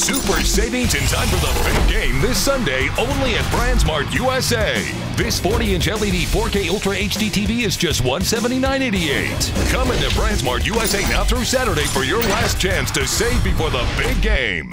super savings in time for the big game this Sunday only at BrandsMart USA. This 40-inch LED 4K Ultra HD TV is just $179.88. Come into BrandsMart USA now through Saturday for your last chance to save before the big game.